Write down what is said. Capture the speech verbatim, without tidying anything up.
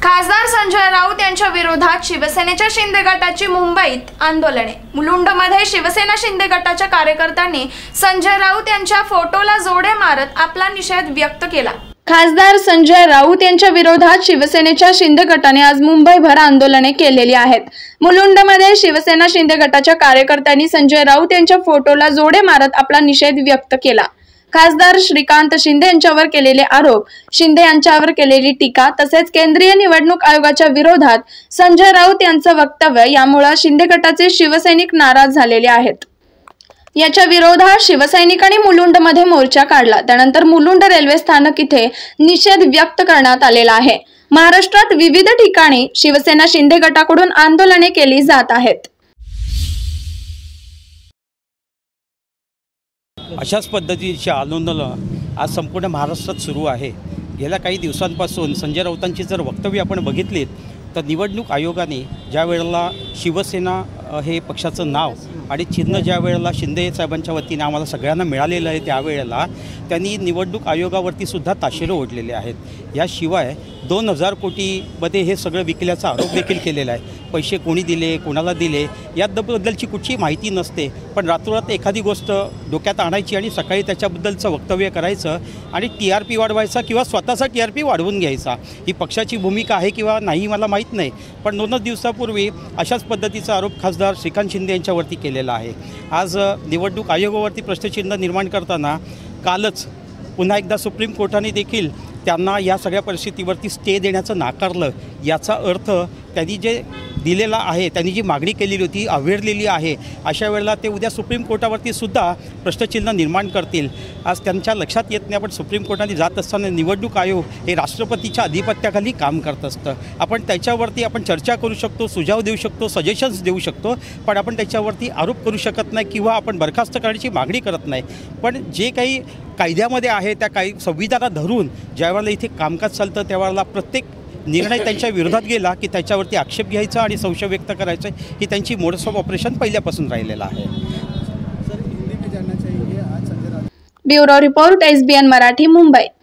खासदार संजय राऊत यांच्या विरोधात शिवसेनेच्या शिंदे गटाची मुंबईत आंदोलने। मुलुंडमध्ये शिवसेना शिंदे गटाच्या कार्यकर्त्यांनी संजय राऊत यांच्या फोटोला जोडे मारत आपला निषेध व्यक्त केला। खासदार संजय राऊत यांच्या विरोधात शिवसेनेच्या शिंदे गटाने आज मुंबईभर आंदोलने केलेली आहेत। मुलुंडमध्ये शिवसेना शिंदे गटाच्या कार्यकर्त्यांनी संजय राऊत यांच्या फोटोला जोडे मारत आपला निषेध व्यक्त केला। खासदार श्रीकांत शिंदे यांच्यावर केलेले आरोप, शिंदे यांच्यावर केलेली टीका तसेच केंद्रीय निवडणूक आयोगाच्या विरोधात संजय राऊत यांचं वक्तव्य यामुळे शिंदे गटाचे शिवसैनिक नाराज झालेले आहेत। याच्या विरोधात शिवसैनिकांनी मुलुंडमध्ये मोर्चा काढला। त्यानंतर मुलुंड रेल्वे स्थानक इथे निषेध व्यक्त करण्यात आलेला आहे। महाराष्ट्रात विविध ठिकाणी शिवसेना शिंदे गटाकडून आंदोलने केली जात आहेत। अशाच पद्धतीचे आंदोलन आज संपूर्ण महाराष्ट्रात सुरू आहे। गेल्या काही दिवसांपासून संजय राऊतांची जर वक्तव्य आपण बघितलीत तर निवडणूक आयोगाने ज्या वेळेला शिवसेना हे पक्षाचं नाव आणि चिन्ह ज्या वेळेला शिंदे साहेबांच्या वतीने आम्हाला सगळ्यांना मिळालेलं आहे त्यावेळेला त्यांनी निवडणूक आयोगावरती सुद्धा ताशेरे ओढलेले आहेत। याशिवाय दोन हजार कोटीमध्ये हे सगळं विकल्याचा आरोप देखील केलेला आहे। पैसे कोणी दिले, कोणाला दिले याबद्दलची कुठची माहिती नसते, पण रातोरात एखादी गोष्ट डोक्यात आणायची आणि सकाळी त्याच्याबद्दलचं वक्तव्य करायचं आणि टी आर पी वाढवायचा किंवा स्वतःचा टी आर पी वाढवून घ्यायचा। ही पक्षाची भूमिका आहे किंवा नाही मला माहीत नाही, पण दोनच दिवसापूर्वी अशाच पद्धतीचा आरोप खासदार श्रीकांत शिंदे यांच्यावरती केलेला आहे। आज निवडणूक आयोगावरती प्रश्नचिन्ह निर्माण करताना कालच पुन्हा एकदा सुप्रीम कोर्टाने देखील त्यांना या सगळ्या परिस्थितीवरती स्टे देण्याचं नाकारलं। याचा अर्थ त्यांनी जे दिलेला आहे, त्यांनी जी मागणी केलेली होती अवेरलेली आहे, अशा वेळेला ते उद्या सुप्रीम कोर्टावरती सुद्धा प्रश्नचिन्ह निर्माण करतील। आज त्यांच्या लक्षात येत नाही, आपण सुप्रीम कोर्टाने जात असताना निवडणूक आयोग हे राष्ट्रपतीच्या अधिपत्याखाली काम करत असतं। आपण त्याच्यावरती आपण चर्चा करू शकतो, सुझाव देऊ शकतो, सजेशन्स देऊ शकतो, पण आपण त्याच्यावरती आरोप करू शकत नाही किंवा आपण बरखास्त करण्याची मागणी करत नाही। पण जे काही कायद्यामध्ये आहे त्या काही संविधानाला धरून ज्यावेळेला इथे कामकाज चालतं त्यावेळेला प्रत्येक निर्णय त्यांच्या विरोधात गेला की त्याच्यावरती आक्षेप घ्यायचा आणि संशय व्यक्त करायचं ही त्यांची मोड्स ऑफ ऑपरेशन पहिल्यापासून राहिलेलं आहे। Bureau report S B N Marathi, Mumbai.